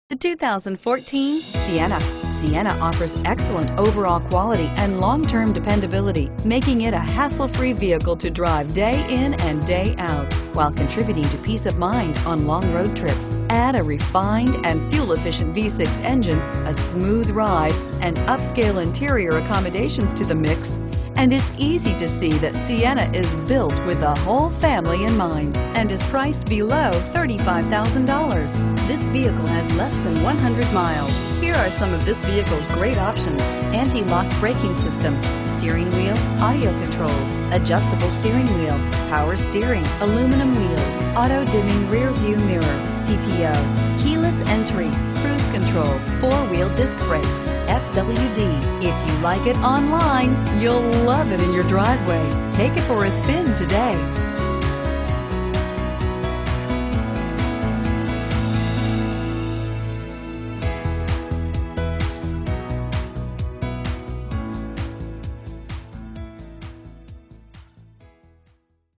The 2014 Sienna. Sienna offers excellent overall quality and long-term dependability, making it a hassle-free vehicle to drive day in and day out, while contributing to peace of mind on long road trips. Add a refined and fuel-efficient V6 engine, a smooth ride, and upscale interior accommodations to the mix, and it's easy to see that Sienna is built with the whole family in mind and is priced below $35,000. This vehicle has less than 100 miles. Here are some of this vehicle's great options: anti-lock braking system, steering wheel audio controls, adjustable steering wheel, power steering, aluminum wheels, auto-dimming rear view mirror, PPO, keyless entry, cruise control, four-wheel disc brakes, FWD. If you like it online, you'll love it in your driveway. Take it for a spin today.